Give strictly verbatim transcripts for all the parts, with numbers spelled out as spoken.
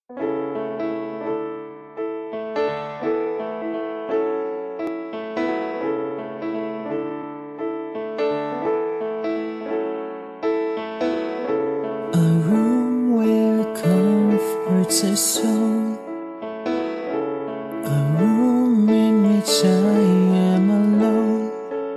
A room where comforts a soul, a room in which I am alone,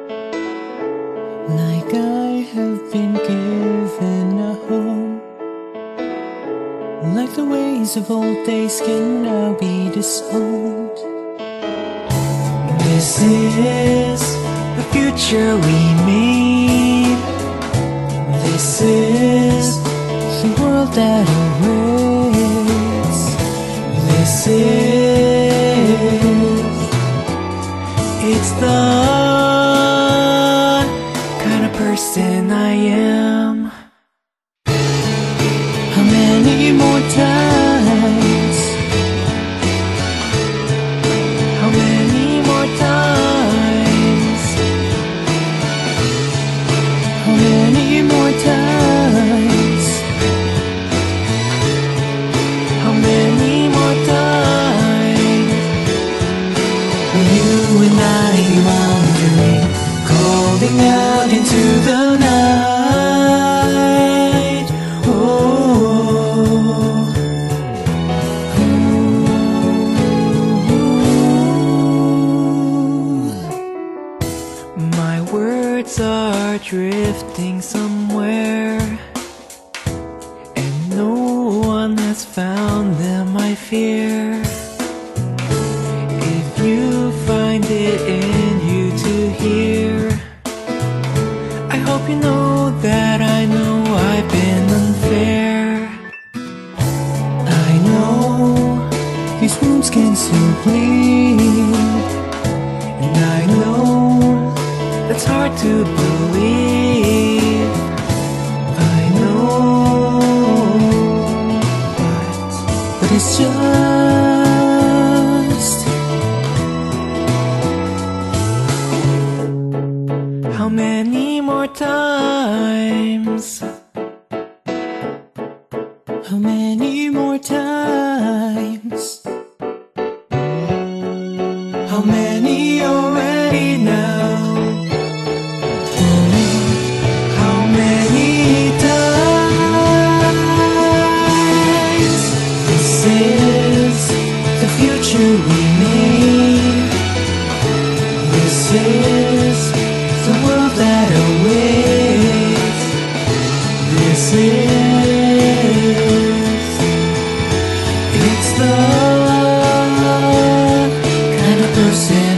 like I have been given a home, like the ways of old days can now be disowned. This is the future we made. This is the world that awaits. This is, it's the kind of person I am. How many more times? How many more times? How many more times? How many more times? When you and I wandering, calling out into the night. Oh, ooh. My words are drifting somewhere, and no one has found them, I fear. If you find it in you to hear, I hope you know that I know I've been unfair. I know these wounds can still bleed, and I know that's hard to believe. I know, but, but it's just how many more times? How many more times? How many already now? How many times? This is the future we made. This is the world that awaits. This is, it's the kind of person